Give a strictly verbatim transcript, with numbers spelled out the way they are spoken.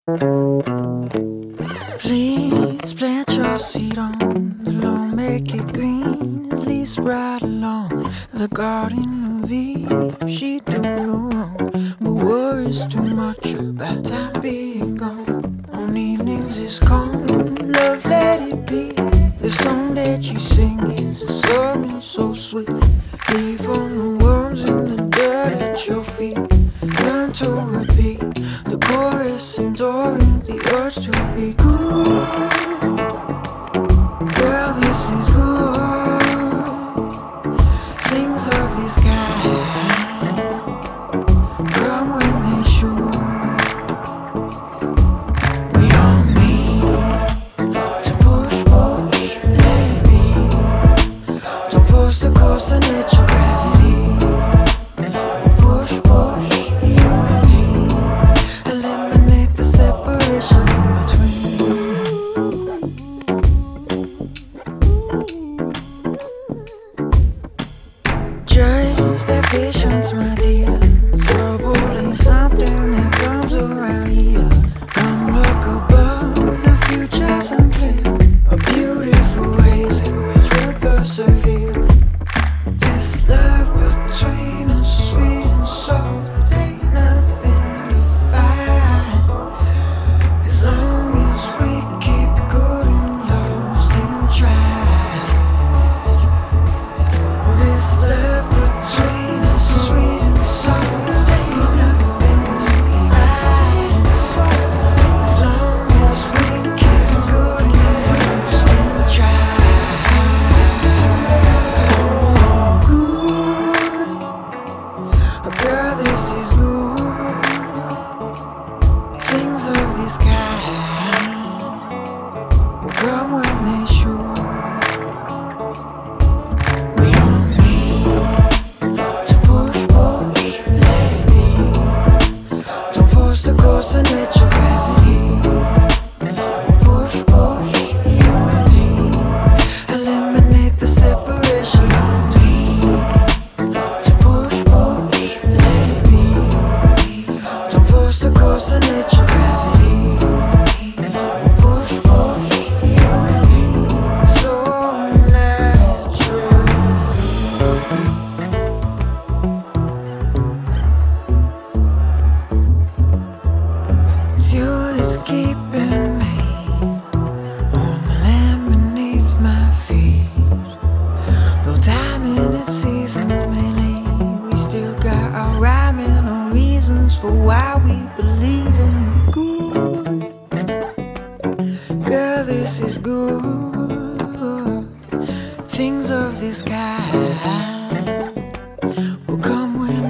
Please plant your seed on the lawn, make it green, at least right along the garden of Eve. She don't know wrong, but worries too much about time being gone. On evenings it's calm, love let it be. The song that you sing is a sermon so sweet. Leave on the worms in the dirt at your feet. Learn to repeat the chorus, enduring the urge to be good. Girl, this is good. Things of this kind come when they should. We don't need to push, push, let it be. Don't force the course and let your gravity. Push, push, you and me. Eliminate the separation between. Just have patience, my dear. Trouble ain't something that comes around here. Come look above, the future's unclear. A beautiful ways in which we'll persevere. This love between us, sweet and soft, ain't nothing to fight. As long as we keep good and lost and try. This love between us, sweet and soft, ain't nothing to fight. As long as we keep good and lost and try. Good, girl, this is good. Things of this kind will come when they should. We don't need to push, push, let it be. Don't force the course and let your gravity. Push, push, you and me. Eliminate the separation. We don't need to push, push, let it be. Don't force the course and let your gravity. Push, push, you and me. So natural. It's you that's keeping me on the land beneath my feet. Though time and its seasons may leave, we still got our rhyme and our reasons for why we believe in the good. Girl, this is good. Things of this kind will come when